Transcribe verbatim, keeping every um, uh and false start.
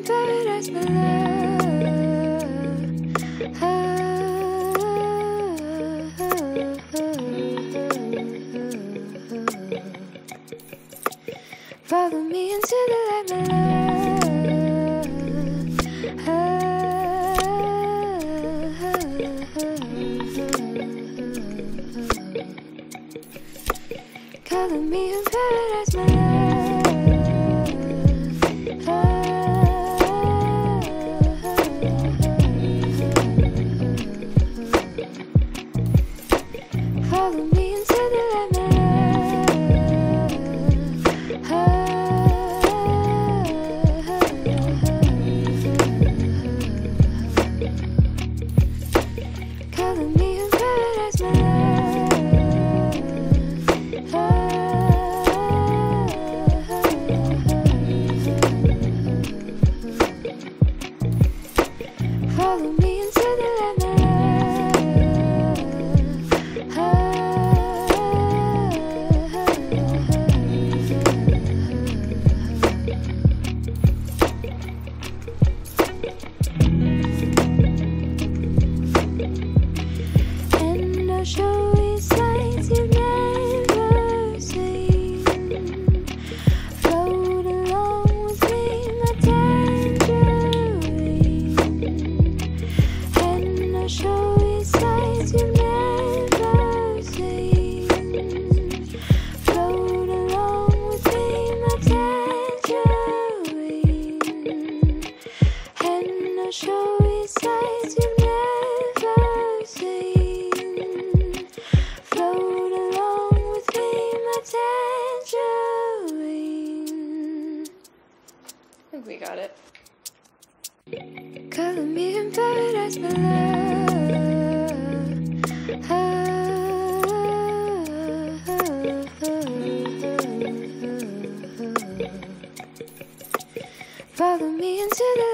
in paradise, my love. Ah, ah, ah, ah. Follow me into the light, my love. Ah, ah, ah, ah. Color me in paradise, my love. Follow me into the light, my love. Ah, color me in paradise, my love. Ah, follow me into the light, my love. And I'll show you sights you've never seen. Float along with me, my tangerine. And I'll show you sights you've never seen. Float along with me, my tangerine. And I'll show you sights you've never seen. Float along with me, my tangerine. I think we got it. Color me in paradise, my love. Ah, ah, ah, ah. Follow me into the